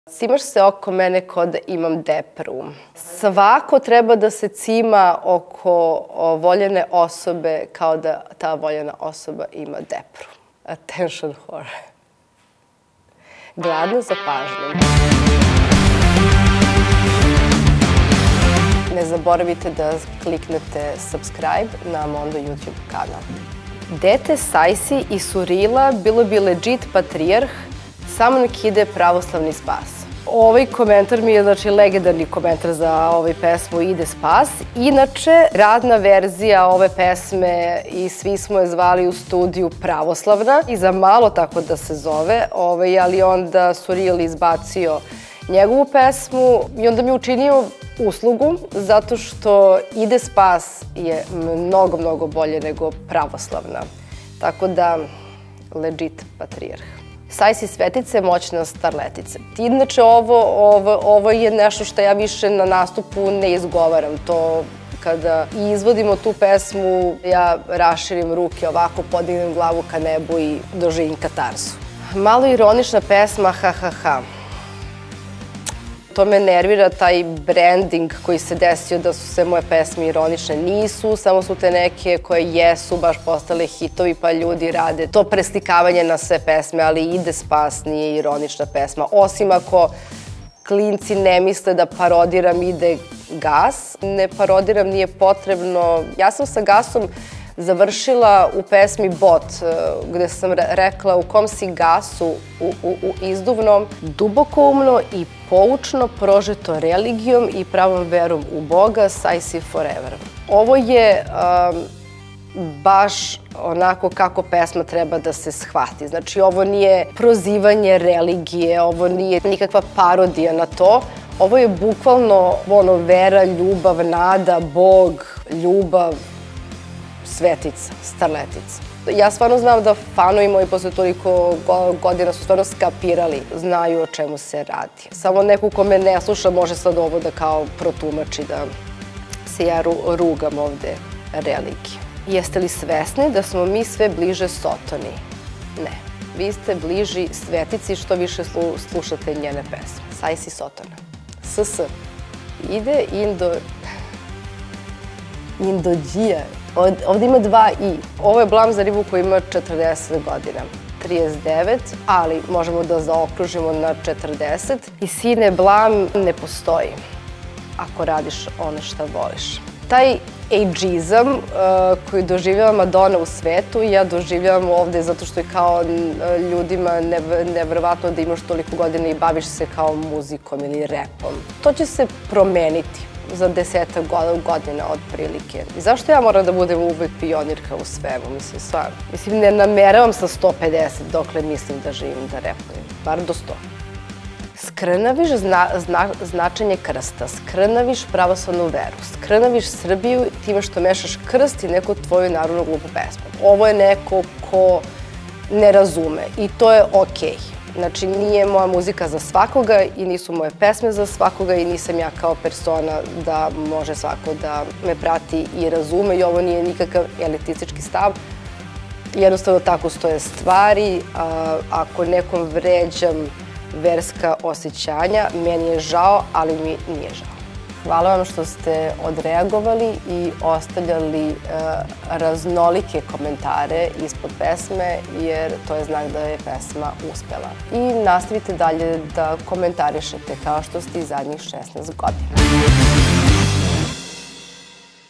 Cimaš se oko mene kao da imam depru. Svako treba da se cima oko voljene osobe kao da ta voljena osoba ima depru. Attention whore. Gladna za pažnjom. Ne zaboravite da kliknete subscribe na Mondo YouTube kanal. Dete Sajsi i Surila bilo bi legit patrijarh, samo nek ide pravoslavni spas. Ovaj komentar mi je legendarni komentar za ovaj pesmu Ide spas. Inače, radna verzija ove pesme i svi smo je zvali u studiju Pravoslavna i za malo tako da se zove, ali onda Suril izbacio njegovu pesmu i onda mi je učinio uslugu zato što Ide spas je mnogo, mnogo bolje nego Pravoslavna. Tako da, legit patrijarh. Sajsi Svetice, moćna starletice. Inače, ovo je nešto što ja više na nastupu ne izgovaram. To kada izvodimo tu pesmu, ja raširim ruke ovako, podignem glavu ka nebu i doživim katarzu. Malo ironična pesma, ha ha ha. To me nervira, taj branding koji se desio da su sve moje pesme ironične. Nisu, samo su te neke koje jesu baš postale hitovi pa ljudi rade to preslikavanje na sve pesme, ali Ide spas nije ironična pesma. Osim ako klinci ne misle da parodiram Ide gas. Ne parodiram, nije potrebno. Ja sam sa gasom završila u pesmi Bot, gde sam rekla u kom si gasu u izduvnom, dubokoumno i poučno, prožeto religijom i pravom verom u Boga, Sajsi forever. Ovo je baš onako kako pesma treba da se shvati. Znači, ovo nije prozivanje religije, ovo nije nikakva parodija na to. Ovo je bukvalno vera, ljubav, nada, Bog, ljubav, svetica, starletica. Ja stvarno znam da fanovi moji posle toliko godina su stvarno skapirali, znaju o čemu se radi. Samo neko ko me ne sluša može sad ovo da kao protumači da se ja rugam ovde religiju. Jeste li svesni da smo mi sve bliže Sotoni? Ne. Vi ste bliži Svetici što više slušate njene pesme. Sajsi Sotona. SS. Ide Indođija. Ovde ima 2 i. Ovo je Blam za ribu koji ima 40 godina. 39, ali možemo da zaokružimo na 40. I sine, Blam ne postoji ako radiš ono što voliš. Taj ageizam koji doživljava Madonna u svetu, ja doživljavam ovde zato što je kao ljudima neverovatno da imaš toliko godina i baviš se kao muzikom ili repom. To će se promeniti za 10 godina otprilike. I zašto ja moram da budem uvek pionirka u svemu? Mislim, stvarno. Mislim, ne nameravam sa 150 dokle mislim da živim, da repujem. Bar do 100. Skrnaviš značenje krsta, skrnaviš pravoslavnu veru, skrnaviš Srbiju time što mešaš krst i neku tvoju narodnu glupu pesmu. Ovo je neko ko ne razume i to je okej. Znači, nije moja muzika za svakoga i nisu moje pesme za svakoga i nisam ja kao persona da može svako da me prati i razume i ovo nije nikakav elitistički stav. Jednostavno tako stoje stvari. Ako nekom vređam verska osjećanja, meni je žao, ali mi nije žao. Hvala vam što ste odreagovali i ostavljali raznolike komentare ispod pesme, jer to je znak da je pesma uspela. I nastavite dalje da komentarišete kao što ste i zadnjih 16 godina.